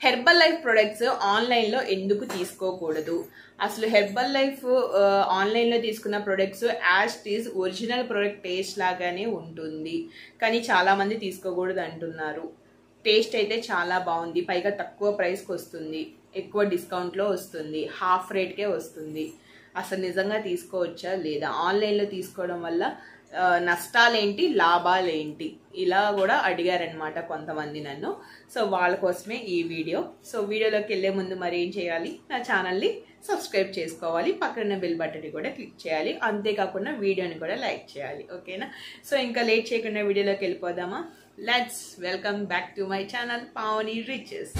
Herbal life products ఆన్లైన్లో ఎందుకు తీసుకోకూడదు? అసలు హెర్బల్ లైఫ్ ఆన్లైన్లో తీసుకున్న products as it is original product taste లాగానే ఉంటుంది, కానీ చాలామంది తీసుకోకూడదు అంటున్నారు. టేస్ట్ అయితే చాలా బాగుంది, పైగా తక్కువ ప్రైస్కి వస్తుంది, ఎక్కువ డిస్కౌంట్లో వస్తుంది, హాఫ్ రేట్కే వస్తుంది. అసలు నిజంగా తీసుకోవచ్చా లేదా? ఆన్లైన్లో తీసుకోవడం వల్ల నష్టాలేంటి, లాభాలేంటి, ఇలా కూడా అడిగారనమాట కొంతమంది నన్ను. సో వాళ్ళ కోసమే ఈ వీడియో. సో వీడియోలోకి వెళ్ళే ముందు మరి ఏం చేయాలి, నా ఛానల్ని సబ్స్క్రైబ్ చేసుకోవాలి, పక్కన బెల్ బటన్ని కూడా క్లిక్ చేయాలి, అంతేకాకుండా వీడియోని కూడా లైక్ చేయాలి. ఓకేనా? సో ఇంకా లేట్ చేయకుండా వీడియోలోకి వెళ్ళిపోదామా? Let's welcome back to my channel Pavani riches.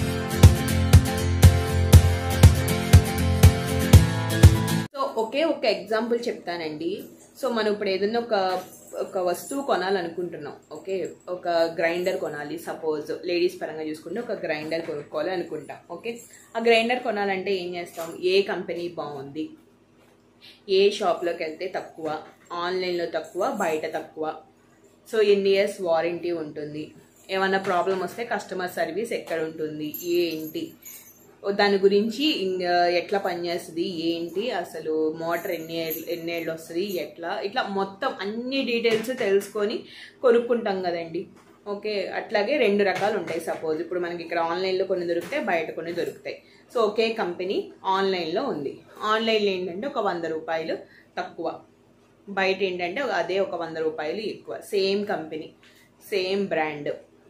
So ఒకే ఒక ఎగ్జాంపుల్ చెప్తానండి. సో మనం ఇప్పుడు ఏదైనా ఒక వస్తువు కొనాలనుకుంటున్నాం. ఓకే, ఒక గ్రైండర్ కొనాలి. సపోజ్ లేడీస్ పరంగా చూసుకుంటే ఒక గ్రైండర్ కొనుక్కోవాలి అనుకుంటాం. ఓకే, ఆ గ్రైండర్ కొనాలంటే ఏం చేస్తాం? ఏ కంపెనీ బాగుంది, ఏ షాప్లోకి వెళ్తే తక్కువ, ఆన్లైన్లో తక్కువ, బయట తక్కువ, సో ఎన్ని ఇయర్స్ వారంటీ ఉంటుంది, ఏమన్నా ప్రాబ్లం వస్తే కస్టమర్ సర్వీస్ ఎక్కడ ఉంటుంది, ఏంటి దాని గురించి ఎట్లా పనిచేస్తుంది, ఏంటి అసలు మోటార్ ఎన్నేళ్ళు వస్తుంది, ఇట్లా మొత్తం అన్ని డీటెయిల్స్ తెలుసుకొని కొనుక్కుంటాం కదండి. ఓకే, అట్లాగే రెండు రకాలు ఉంటాయి. సపోజ్ ఇప్పుడు మనకి ఇక్కడ ఆన్లైన్లో కొన్ని దొరుకుతాయి, బయట కొన్ని దొరుకుతాయి. సో ఒకే కంపెనీ ఆన్లైన్లో ఉంది. ఆన్లైన్లో ఏంటంటే ఒక 100 రూపాయలు తక్కువ, బయట ఏంటంటే అదే ఒక 100 రూపాయలు ఎక్కువ. Same company, same brand,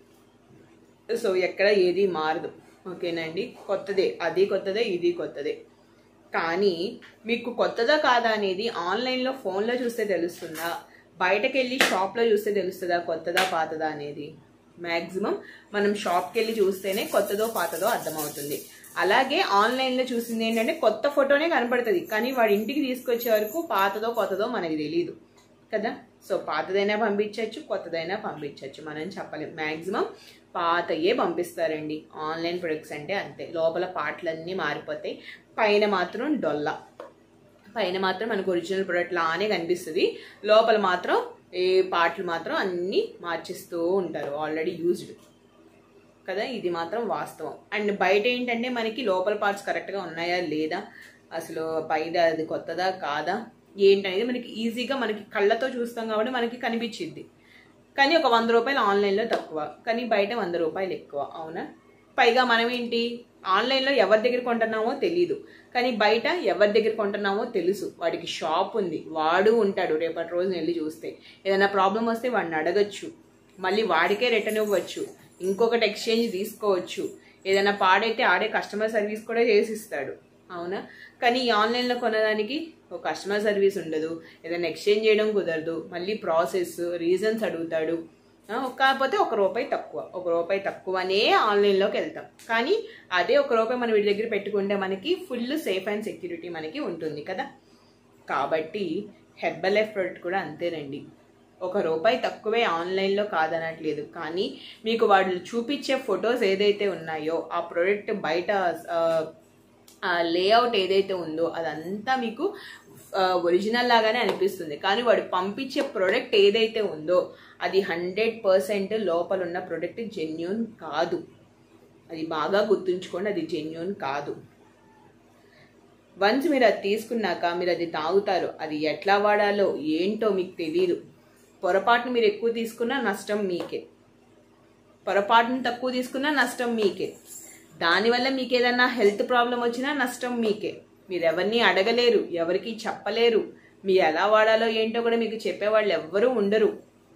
so ఎక్కడ ఏది మారదు. ఓకేనండి, కొత్తదే, అది కొత్తదే, ఇది కొత్తదే. కానీ మీకు కొత్తదా కాదా అనేది ఆన్లైన్లో ఫోన్లో చూస్తే తెలుస్తుందా, బయటకు వెళ్ళి షాప్లో చూస్తే తెలుస్తుందా కొత్తదా పాతదా అనేది? మ్యాక్సిమం మనం షాప్కి వెళ్ళి చూస్తేనే కొత్తదో పాతదో అర్థమవుతుంది. అలాగే ఆన్లైన్లో చూసింది ఏంటంటే కొత్త ఫోటోనే కనపడుతుంది, కానీ వాడి ఇంటికి తీసుకొచ్చే వరకు పాతదో కొత్తదో మనకి తెలియదు కదా. సో పాతదైనా పంపించవచ్చు, కొత్తదైనా పంపించవచ్చు, మనం చెప్పలేం. మ్యాక్సిమం పాతయే పంపిస్తారండి ఆన్లైన్ ప్రొడక్ట్స్ అంటే. అంతే, లోపల పార్ట్లన్నీ మారిపోతాయి, పైన మాత్రం డొల్ల, పైన మాత్రం మనకు ఒరిజినల్ ప్రొడక్ట్ లానే కనిపిస్తుంది, లోపల మాత్రం ఏ పార్ట్లు మాత్రం అన్నీ మార్చిస్తూ ఉంటారు, ఆల్రెడీ యూజ్డ్ కదా. ఇది మాత్రం వాస్తవం. అండ్ బయట ఏంటంటే మనకి లోపల పార్ట్స్ కరెక్ట్గా ఉన్నాయా లేదా, అసలు బయట అది కొత్తదా కాదా ఏంటనేది మనకి ఈజీగా మనకి కళ్ళతో చూస్తాం కాబట్టి మనకి కనిపించింది. కానీ ఒక 100 రూపాయలు ఆన్లైన్లో తక్కువ, కానీ బయట 100 రూపాయలు ఎక్కువ. అవునా? పైగా మనం ఏంటి, ఆన్లైన్లో ఎవరి దగ్గర కొంటున్నామో తెలీదు, కానీ బయట ఎవరి దగ్గర కొంటున్నామో తెలుసు. వాడికి షాప్ ఉంది, వాడు ఉంటాడు, రేపటి రోజు వెళ్ళి చూస్తే ఏదైనా ప్రాబ్లం వస్తే వాడిని అడగచ్చు, మళ్ళీ వాడికే రిటర్న్ ఇవ్వచ్చు, ఇంకొకటి ఎక్స్చేంజ్ తీసుకోవచ్చు, ఏదైనా పాడైతే ఆడే కస్టమర్ సర్వీస్ కూడా చేసిస్తాడు. అవునా? కానీ ఈ ఆన్లైన్లో కొనడానికి ఒక కస్టమర్ సర్వీస్ ఉండదు, ఏదైనా ఎక్స్చేంజ్ చేయడం కుదరదు, మళ్ళీ ప్రాసెస్, రీజన్స్ అడుగుతాడు. కాకపోతే ఒక రూపాయి తక్కువనే ఆన్లైన్లోకి వెళ్తాం, కానీ అదే ఒక రూపాయి మనం వీడి దగ్గర పెట్టుకుంటే మనకి ఫుల్ సేఫ్ అండ్ సెక్యూరిటీ మనకి ఉంటుంది కదా. కాబట్టి హెర్బల్ లైఫ్ ప్రోడక్ట్ కూడా అంతేనండి, ఒక రూపాయి తక్కువే ఆన్లైన్లో కాదనట్లేదు, కానీ మీకు వాళ్ళు చూపించే ఫొటోస్ ఏదైతే ఉన్నాయో ఆ ప్రోడక్ట్ బయట లేఅవుట్ ఏదైతే ఉందో అదంతా మీకు ఒరిజినల్ లాగానే అనిపిస్తుంది, కానీ వాడు పంపించే ప్రోడక్ట్ ఏదైతే ఉందో అది 100% లోపల ఉన్న ప్రోడక్ట్ జెన్యూన్ కాదు. అది బాగా గుర్తుంచుకోండి, అది జెన్యూన్ కాదు. వన్స్ మీరు అది తీసుకున్నాక మీరు అది తాగుతారు, అది ఎట్లా వాడాలో ఏంటో మీకు తెలియదు. పొరపాటును మీరు ఎక్కువ తీసుకున్నా నష్టం మీకే, పొరపాటును తక్కువ తీసుకున్నా నష్టం మీకే, దానివల్ల మీకు ఏదన్నా హెల్త్ ప్రాబ్లం వచ్చినా నష్టం మీకే. మీరు ఎవరిని అడగలేరు, ఎవరికి చెప్పలేరు, మీరు ఎలా వాడాలో ఏంటో కూడా మీకు చెప్పేవాళ్ళు ఎవ్వరూ ఉండరు.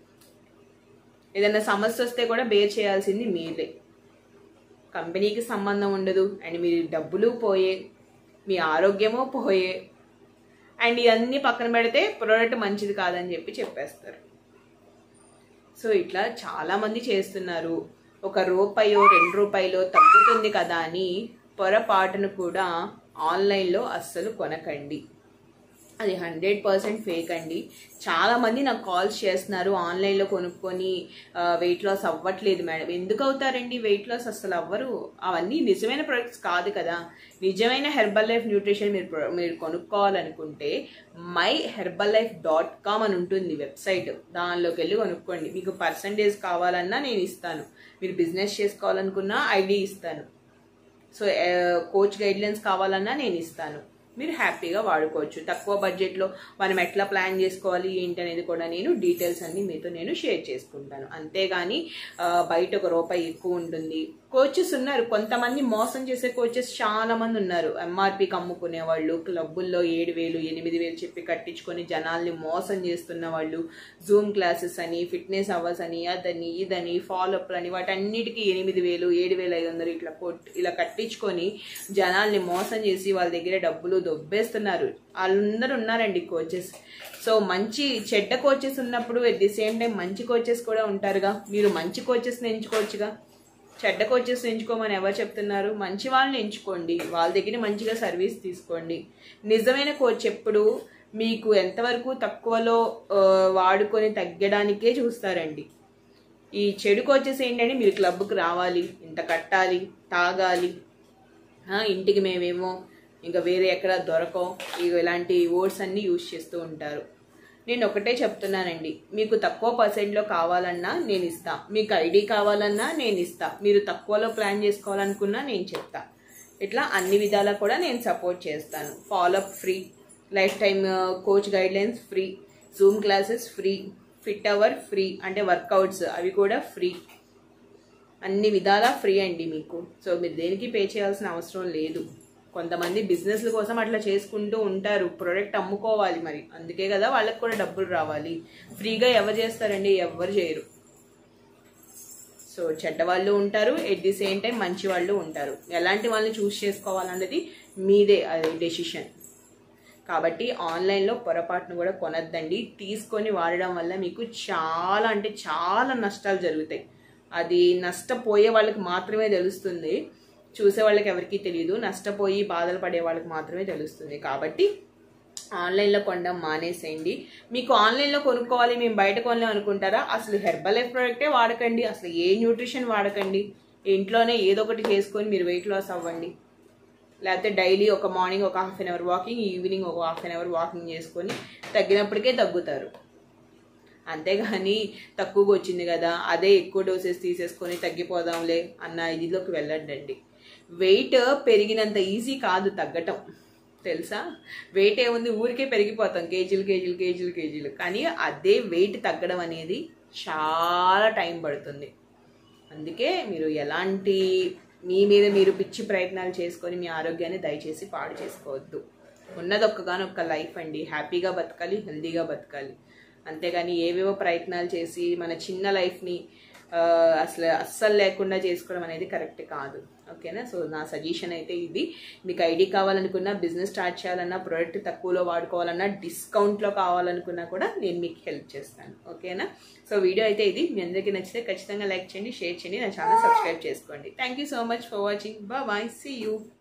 ఏదైనా సమస్య వస్తే కూడా బేర్ చేయాల్సింది మీరే, కంపెనీకి సంబంధం ఉండదు. అండ్ మీ డబ్బులు పోయే, మీ ఆరోగ్యమో పోయే, అండ్ ఇవన్నీ పక్కన పెడితే ప్రోడక్ట్ మంచిది కాదని చెప్పేస్తారు. సో ఇట్లా చాలామంది చేస్తున్నారు. ఒక రూపాయో 2 రూపాయలో తగ్గుతుంది కదా అని పొరపాటును కూడా ఆన్లైన్లో అస్సలు కొనకండి, అది 100% ఫేక్ అండి. చాలామంది నాకు కాల్స్ చేస్తున్నారు, ఆన్లైన్లో కొనుక్కొని వెయిట్ లాస్ అవ్వట్లేదు మేడం. ఎందుకు అవుతారండి వెయిట్ లాస్? అస్సలు అవ్వరు. అవన్నీ నిజమైన ప్రొడక్ట్స్ కాదు కదా. నిజమైన హెర్బల్ లైఫ్ న్యూట్రిషన్ మీరు కొనుక్కోవాలనుకుంటే myherbalife.com అని ఉంటుంది వెబ్సైట్, దానిలోకి వెళ్ళి కొనుక్కోండి. మీకు పర్సంటేజ్ కావాలన్నా నేను ఇస్తాను, మీరు బిజినెస్ చేసుకోవాలనుకున్నా ఐడి ఇస్తాను. సో కోచ్ గైడ్లైన్స్ కావాలన్నా నేను ఇస్తాను, మీరు హ్యాపీగా వాడుకోవచ్చు. తక్కువ బడ్జెట్లో మనం ఎట్లా ప్లాన్ చేసుకోవాలి ఏంటి అనేది కూడా నేను డీటెయిల్స్ అన్ని మీతో నేను షేర్ చేసుకుంటాను. అంతేగాని బయట ₹1 ఎక్కువ ఉంటుంది. కోచెస్ ఉన్నారు, కొంతమంది మోసం చేసే కోచెస్ చాలా మంది ఉన్నారు. ఎంఆర్పికి అమ్ముకునే వాళ్ళు, క్లబ్బుల్లో 7,000 8,000 చెప్పి కట్టించుకొని జనాల్ని మోసం చేస్తున్న వాళ్ళు, జూమ్ క్లాసెస్ అని, ఫిట్నెస్ అవర్స్ అని, అదని ఇదని, ఫాలోఅప్లు అని, వాటన్నిటికీ 8,000 7,500 ఇలా కట్టించుకొని జనాల్ని మోసం చేసి వాళ్ళ దగ్గర డబ్బులు దొబ్బేస్తున్నారు. వాళ్ళందరూ ఉన్నారండి కోచెస్. సో మంచి చెడ్డ కోచెస్ ఉన్నప్పుడు ఎట్ ది సేమ్ టైం మంచి కోచెస్ కూడా ఉంటారుగా. మీరు మంచి కోచెస్ని ఎంచుకోవచ్చుగా, చెడ్డ కోచెస్ ఎంచుకోమని ఎవరు చెప్తున్నారు? మంచి వాళ్ళని ఎంచుకోండి, వాళ్ళ దగ్గర మంచిగా సర్వీస్ తీసుకోండి. నిజమైన కోచ్ ఎప్పుడు మీకు ఎంతవరకు తక్కువలో వాడుకొని తగ్గడానికే చూస్తారండి. ఈ చెడు కోచెస్ ఏంటంటే మీరు క్లబ్కి రావాలి, ఇంత కట్టాలి, తాగాలి, ఇంటికి మేమేమో ఇంకా వేరే ఎక్కడ దొరకవు, ఇలాంటి వర్డ్స్ అన్నీ యూజ్ చేస్తూ ఉంటారు. నేను ఒకటే చెప్తున్నానండి, మీకు తక్కువ పర్సెంట్లో కావాలన్నా నేను ఇస్తా, మీకు ఐడి కావాలన్నా నేను ఇస్తా, మీరు తక్కువలో ప్లాన్ చేసుకోవాలనుకున్నా నేను చెప్తా. ఇట్లా అన్ని విధాలా కూడా నేను సపోర్ట్ చేస్తాను. Follow up free, lifetime coach guidelines free, Zoom classes free, fit hour free, అంటే వర్కౌట్స్ అవి కూడా ఫ్రీ, అన్ని విధాలా ఫ్రీ అండి మీకు. సో మీరు దేనికి పే చేయాల్సిన అవసరం లేదు. కొంతమంది బిజినెస్ల కోసం అట్లా చేసుకుంటూ ఉంటారు, ప్రొడక్ట్ అమ్ముకోవాలి మరి, అందుకే కదా వాళ్ళకి కూడా డబ్బులు రావాలి. ఫ్రీగా ఎవరు చేస్తారండి? ఎవరు చేయరు. సో చెడ్డ వాళ్ళు ఉంటారు, ఎట్ ది సేమ్ టైం మంచి వాళ్ళు ఉంటారు. ఎలాంటి వాళ్ళని చూస్ చేసుకోవాలన్నది మీదే, అది డెసిషన్. కాబట్టి ఆన్లైన్లో పొరపాటును కూడా కొనద్దండి. తీసుకొని వాడడం వల్ల మీకు చాలా అంటే చాలా నష్టాలు జరుగుతాయి. అది నష్టపోయే వాళ్ళకి మాత్రమే తెలుస్తుంది, చూసే వాళ్ళకి ఎవరికీ తెలియదు. నష్టపోయి బాధలు పడే వాళ్ళకి మాత్రమే తెలుస్తుంది. కాబట్టి ఆన్లైన్లో కొనడం మానేసేయండి. మీకు ఆన్లైన్లో కొనుక్కోవాలి, మేము బయట కొనలేం అనుకుంటారా? అసలు హెర్బల్ లైఫ్ ప్రోడక్టే వాడకండి, అసలు ఏ న్యూట్రిషన్ వాడకండి. ఇంట్లోనే ఏదో ఒకటి చేసుకొని మీరు వెయిట్ లాస్ అవ్వండి. లేకపోతే డైలీ ఒక మార్నింగ్ ఒక 1/2 అవర్ వాకింగ్, ఈవినింగ్ ఒక 1/2 అవర్ వాకింగ్ చేసుకొని తగ్గినప్పటికే తగ్గుతారు. అంతేగాని తక్కువగా వచ్చింది కదా అదే ఎక్కువ డోసెస్ తీసేసుకొని తగ్గిపోదాంలే అన్న ఇదిలోకి వెళ్ళండి. వెయిట్ పెరిగినంత ఈజీ కాదు తగ్గటం, తెలుసా? వెయిట్ ఏముంది, ఊరికే పెరిగిపోతాం కేజీలు. కానీ అదే వెయిట్ తగ్గడం అనేది చాలా టైం పడుతుంది. అందుకే మీరు ఎలాంటి మీ మీద మీరు పిచ్చి ప్రయత్నాలు చేసుకొని మీ ఆరోగ్యాన్ని దయచేసి పాడు చేసుకోవద్దు. ఉన్నది ఒక్కగానొక్క లైఫ్ అండి, హ్యాపీగా బతకాలి, హెల్దీగా బతకాలి. అంతేగాని ఏవేవో ప్రయత్నాలు చేసి మన చిన్న లైఫ్ని అస్సలు లేకుండా చేసుకోవడం అనేది కరెక్ట్ కాదు. ఓకేనా? సో నా సజెషన్ అయితే ఇది. మీకు ఐడి కావాలనుకున్నా, బిజినెస్ స్టార్ట్ చేయాలన్నా, ప్రోడక్ట్ తక్కువలో వాడుకోవాలన్నా, డిస్కౌంట్లో కావాలనుకున్నా కూడా నేను మీకు హెల్ప్ చేస్తాను. ఓకేనా? సో వీడియో అయితే ఇది. మీ అందరికీ నచ్చితే ఖచ్చితంగా లైక్ చేయండి, షేర్ చేయండి, నా ఛానల్ సబ్స్క్రైబ్ చేసుకోండి. Thank you so much for watching. Bye, see you.